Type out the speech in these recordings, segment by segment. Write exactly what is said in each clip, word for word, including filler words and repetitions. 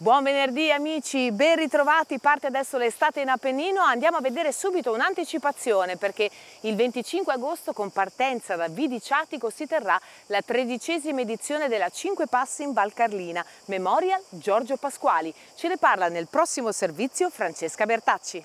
Buon venerdì amici, ben ritrovati, parte adesso l'estate in Appennino. Andiamo a vedere subito un'anticipazione perché il venticinque agosto con partenza da Vidiciatico si terrà la tredicesima edizione della Cinque Passi in Val Carlina, Memorial Giorgio Pasquali. Ce ne parla nel prossimo servizio Francesca Bertacci.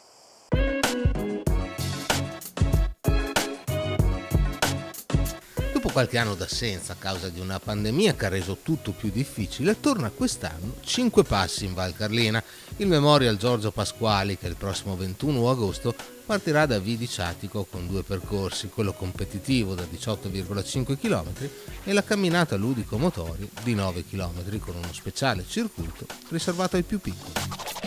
Dopo qualche anno d'assenza a causa di una pandemia che ha reso tutto più difficile, torna quest'anno Cinque Passi in Val Carlina, il Memorial Giorgio Pasquali che il prossimo ventuno agosto partirà da Vidiciatico con due percorsi, quello competitivo da diciotto virgola cinque chilometri e la camminata ludico-motori di nove chilometri con uno speciale circuito riservato ai più piccoli.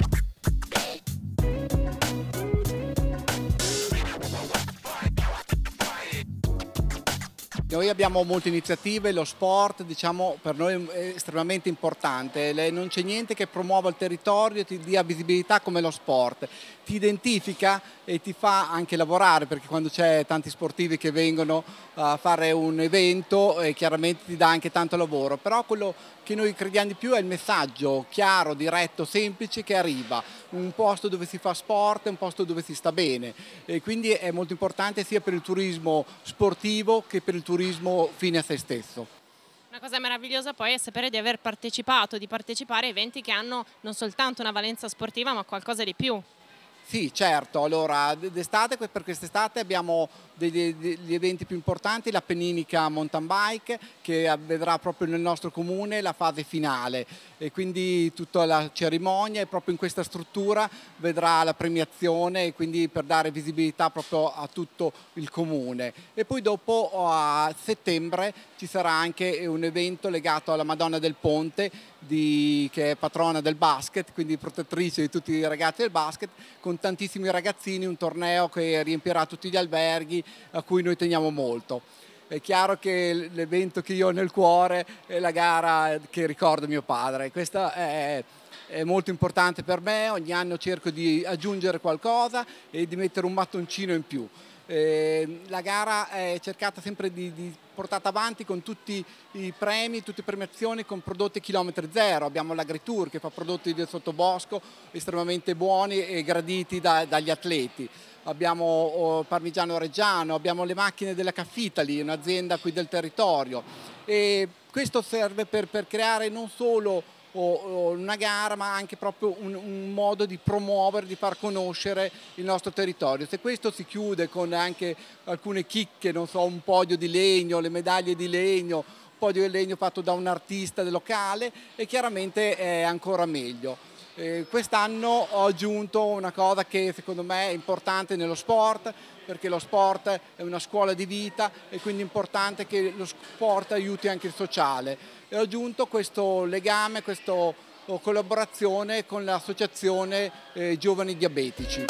Noi abbiamo molte iniziative, lo sport diciamo per noi è estremamente importante, non c'è niente che promuova il territorio e ti dia visibilità come lo sport, ti identifica e ti fa anche lavorare, perché quando c'è tanti sportivi che vengono a fare un evento eh, chiaramente ti dà anche tanto lavoro, però quello che noi crediamo di più è il messaggio chiaro, diretto, semplice che arriva, un posto dove si fa sport, un posto dove si sta bene e quindi è molto importante sia per il turismo sportivo che per il turismo fine a se stesso. Una cosa meravigliosa poi è sapere di aver partecipato, di partecipare a eventi che hanno non soltanto una valenza sportiva ma qualcosa di più. Sì, certo, allora d'estate, per quest'estate abbiamo degli, degli eventi più importanti, la Penninica Mountain Bike che vedrà proprio nel nostro comune la fase finale e quindi tutta la cerimonia e proprio in questa struttura vedrà la premiazione e quindi per dare visibilità proprio a tutto il comune. E poi dopo a settembre ci sarà anche un evento legato alla Madonna del Ponte di, che è patrona del basket, quindi protettrice di tutti i ragazzi del basket, con tantissimi ragazzini, un torneo che riempirà tutti gli alberghi a cui noi teniamo molto. È chiaro che l'evento che io ho nel cuore è la gara che ricorda mio padre, questa è, è molto importante per me, ogni anno cerco di aggiungere qualcosa e di mettere un mattoncino in più. Eh, la gara è cercata sempre di, di portata avanti con tutti i premi, tutte le premiazioni con prodotti chilometri zero. Abbiamo l'Agritour che fa prodotti del sottobosco estremamente buoni e graditi da, dagli atleti. Abbiamo oh, Parmigiano Reggiano, abbiamo le macchine della Caffitali, un'azienda qui del territorio. E questo serve per, per creare non solo o una gara ma anche proprio un, un modo di promuovere, di far conoscere il nostro territorio. Se questo si chiude con anche alcune chicche, non so, un podio di legno, le medaglie di legno, un podio di legno fatto da un artista locale e chiaramente è ancora meglio. Eh, quest'anno ho aggiunto una cosa che secondo me è importante nello sport, perché lo sport è una scuola di vita e quindi è importante che lo sport aiuti anche il sociale. E ho aggiunto questo legame, questa collaborazione con l'associazione eh, Giovani Diabetici.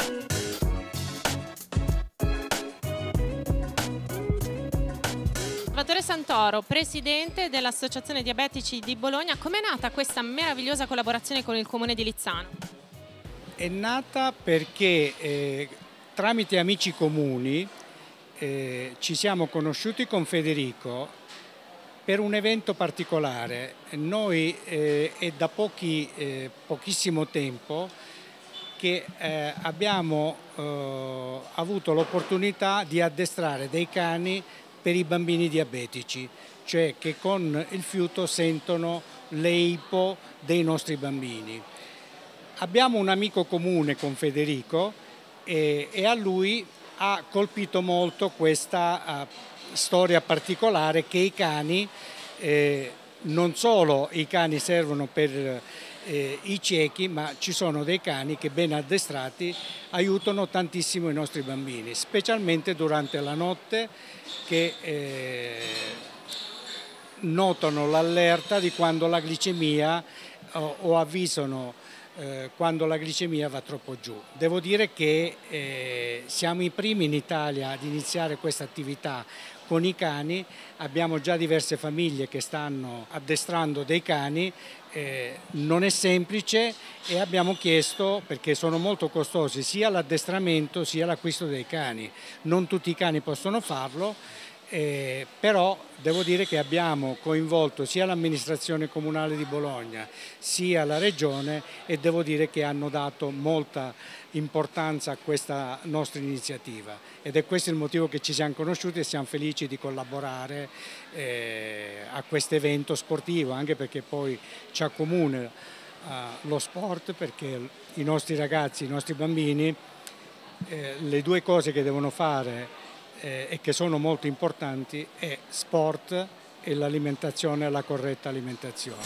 Salvatore Santoro, presidente dell'Associazione Diabetici di Bologna, com'è nata questa meravigliosa collaborazione con il comune di Lizzano? È nata perché eh, tramite amici comuni eh, ci siamo conosciuti con Federico per un evento particolare. Noi eh, è da pochi, eh, pochissimo tempo che eh, abbiamo eh, avuto l'opportunità di addestrare dei cani per i bambini diabetici, cioè che con il fiuto sentono le ipo dei nostri bambini. Abbiamo un amico comune con Federico e, e a lui ha colpito molto questa uh, storia particolare che i cani, eh, non solo i cani servono per eh, i ciechi, ma ci sono dei cani che ben addestrati aiutano tantissimo i nostri bambini, specialmente durante la notte che eh, notano l'allerta di quando la glicemia o, o avvisano eh, quando la glicemia va troppo giù. Devo dire che eh, siamo i primi in Italia ad iniziare questa attività con i cani, abbiamo già diverse famiglie che stanno addestrando dei cani, eh, non è semplice e abbiamo chiesto, perché sono molto costosi sia l'addestramento sia l'acquisto dei cani, non tutti i cani possono farlo, Eh, però devo dire che abbiamo coinvolto sia l'amministrazione comunale di Bologna sia la regione e devo dire che hanno dato molta importanza a questa nostra iniziativa ed è questo il motivo che ci siamo conosciuti e siamo felici di collaborare eh, a questo evento sportivo, anche perché poi ci accomuna eh, lo sport, perché i nostri ragazzi, i nostri bambini, eh, le due cose che devono fare e che sono molto importanti è sport e l'alimentazione, la corretta alimentazione.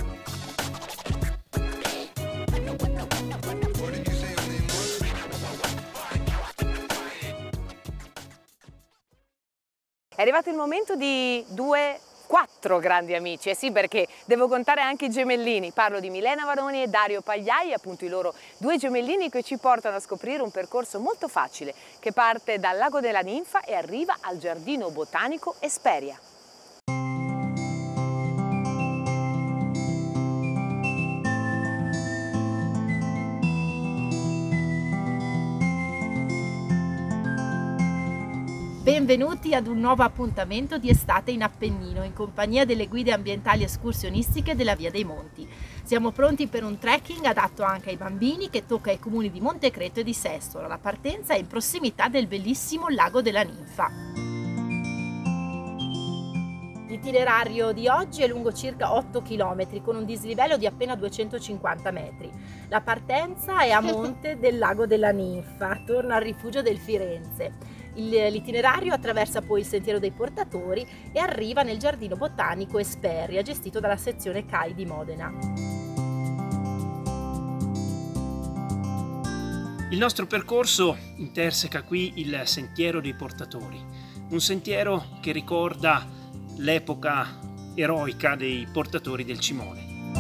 È arrivato il momento di due, quattro grandi amici, eh sì, perché devo contare anche i gemellini. Parlo di Milena Varoni e Dario Pagliai, appunto i loro due gemellini che ci portano a scoprire un percorso molto facile che parte dal Lago della Ninfa e arriva al Giardino Botanico Esperia. Benvenuti ad un nuovo appuntamento di Estate in Appennino in compagnia delle guide ambientali escursionistiche della Via dei Monti. Siamo pronti per un trekking adatto anche ai bambini che tocca i comuni di Montecreto e di Sestola. La partenza è in prossimità del bellissimo Lago della Ninfa. L'itinerario di oggi è lungo circa otto chilometri con un dislivello di appena duecentocinquanta metri. La partenza è a monte del Lago della Ninfa, torna al rifugio del Firenze. L'itinerario attraversa poi il Sentiero dei Portatori e arriva nel Giardino Botanico Esperia, gestito dalla sezione C A I di Modena. Il nostro percorso interseca qui il Sentiero dei Portatori, un sentiero che ricorda l'epoca eroica dei portatori del Cimone.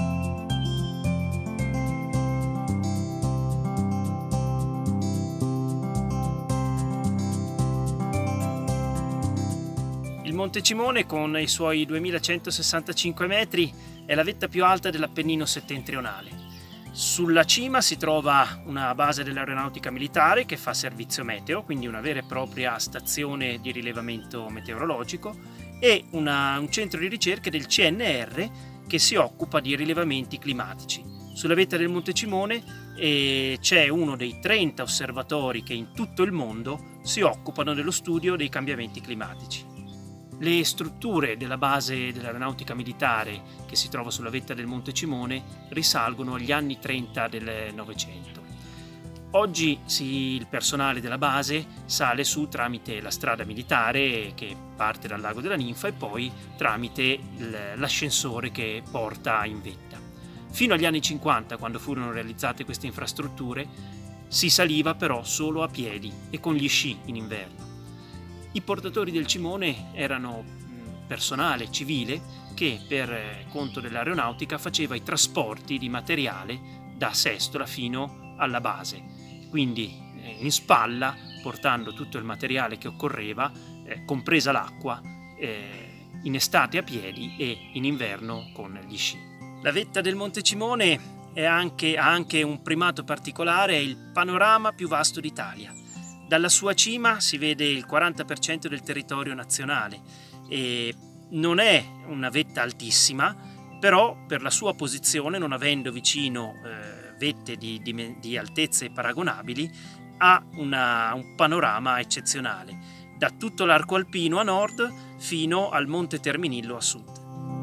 Il Monte Cimone, con i suoi duemilacentosessantacinque metri, è la vetta più alta dell'Appennino settentrionale. Sulla cima si trova una base dell'aeronautica militare che fa servizio meteo, quindi una vera e propria stazione di rilevamento meteorologico, e una, un centro di ricerche del C N R che si occupa di rilevamenti climatici. Sulla vetta del Monte Cimone eh, c'è uno dei trenta osservatori che in tutto il mondo si occupano dello studio dei cambiamenti climatici. Le strutture della base dell'aeronautica militare che si trova sulla vetta del Monte Cimone risalgono agli anni trenta del Novecento. Oggi sì, il personale della base sale su tramite la strada militare che parte dal Lago della Ninfa e poi tramite l'ascensore che porta in vetta. Fino agli anni cinquanta, quando furono realizzate queste infrastrutture, si saliva però solo a piedi e con gli sci in inverno. I portatori del Cimone erano personale civile che per conto dell'aeronautica faceva i trasporti di materiale da Sestola fino alla base, quindi in spalla portando tutto il materiale che occorreva, eh, compresa l'acqua, eh, in estate a piedi e in inverno con gli sci. La vetta del Monte Cimone è anche, ha anche un primato particolare, è il panorama più vasto d'Italia. Dalla sua cima si vede il quaranta per cento del territorio nazionale e non è una vetta altissima, però per la sua posizione, non avendo vicino eh, vette di, di, di altezze paragonabili, ha una, un panorama eccezionale, da tutto l'arco alpino a nord fino al Monte Terminillo a sud.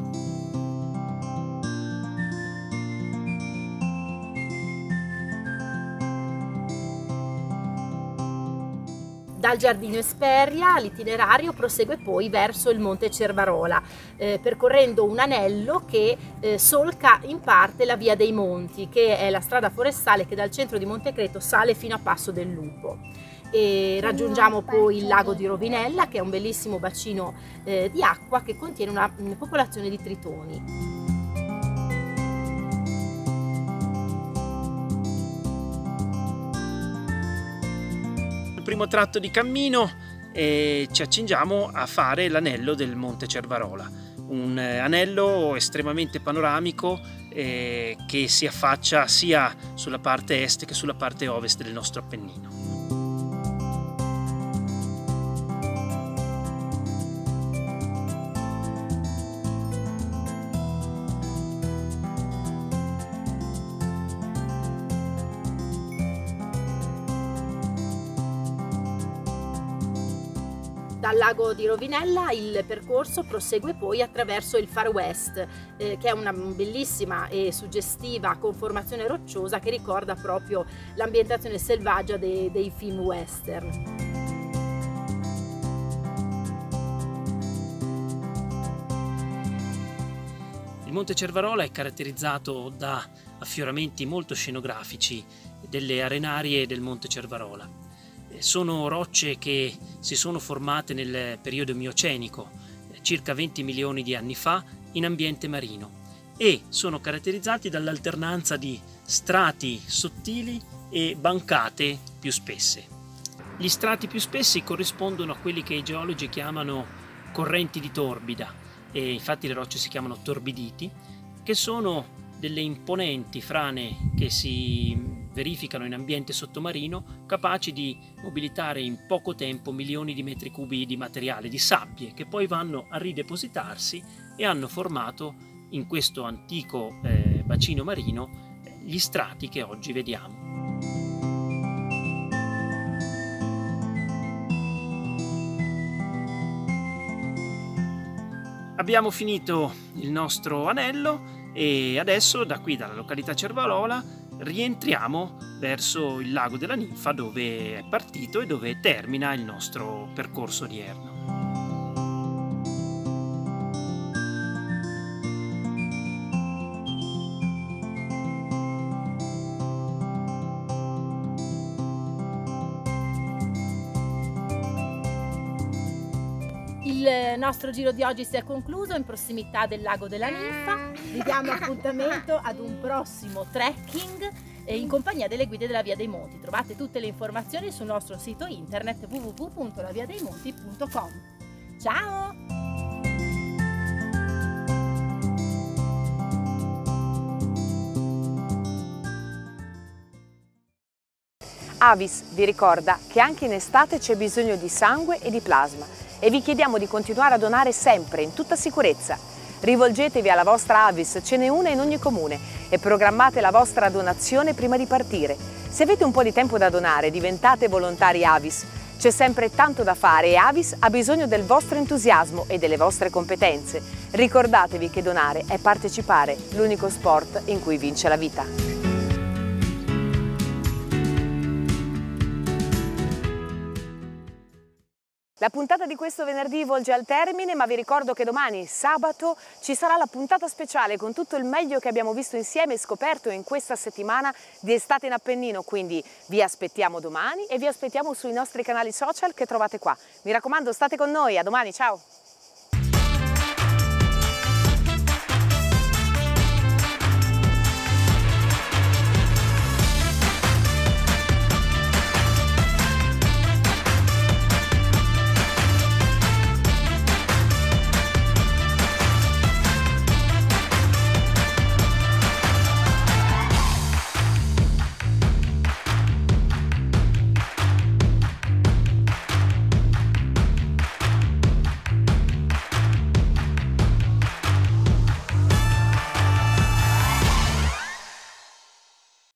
Dal Giardino Esperia l'itinerario prosegue poi verso il Monte Cervarola, eh, percorrendo un anello che eh, solca in parte la Via dei Monti, che è la strada forestale che dal centro di Montecreto sale fino a Passo del Lupo. E raggiungiamo poi il lago di Rovinella, che è un bellissimo bacino eh, di acqua che contiene una, una popolazione di tritoni. Primo tratto di cammino e ci accingiamo a fare l'anello del Monte Cervarola, un anello estremamente panoramico eh, che si affaccia sia sulla parte est che sulla parte ovest del nostro Appennino. Dal lago di Rovinella il percorso prosegue poi attraverso il Far West, eh, che è una bellissima e suggestiva conformazione rocciosa che ricorda proprio l'ambientazione selvaggia dei, dei film western. Il Monte Cervarola è caratterizzato da affioramenti molto scenografici delle arenarie del Monte Cervarola. Sono rocce che si sono formate nel periodo miocenico, circa venti milioni di anni fa, in ambiente marino, e sono caratterizzati dall'alternanza di strati sottili e bancate più spesse. Gli strati più spessi corrispondono a quelli che i geologi chiamano correnti di torbida, e infatti le rocce si chiamano torbiditi, che sono delle imponenti frane che si verificano in ambiente sottomarino, capaci di mobilitare in poco tempo milioni di metri cubi di materiale, di sabbie, che poi vanno a ridepositarsi e hanno formato in questo antico eh, bacino marino gli strati che oggi vediamo. Abbiamo finito il nostro anello e adesso da qui, dalla località Cervarola, rientriamo verso il lago della Ninfa, dove è partito e dove termina il nostro percorso odierno. Il nostro giro di oggi si è concluso in prossimità del lago della Ninfa. Vi diamo appuntamento ad un prossimo trekking in compagnia delle guide della Via dei Monti. Trovate tutte le informazioni sul nostro sito internet w w w punto la via dei monti punto com. Ciao! Avis vi ricorda che anche in estate c'è bisogno di sangue e di plasma e vi chiediamo di continuare a donare sempre in tutta sicurezza. Rivolgetevi alla vostra Avis, ce n'è una in ogni comune, e programmate la vostra donazione prima di partire. Se avete un po' di tempo da donare, diventate volontari Avis. C'è sempre tanto da fare e Avis ha bisogno del vostro entusiasmo e delle vostre competenze. Ricordatevi che donare è partecipare, l'unico sport in cui vince la vita. La puntata di questo venerdì volge al termine, ma vi ricordo che domani, sabato, ci sarà la puntata speciale con tutto il meglio che abbiamo visto insieme e scoperto in questa settimana di Estate in Appennino, quindi vi aspettiamo domani e vi aspettiamo sui nostri canali social che trovate qua. Mi raccomando, state con noi, a domani, ciao!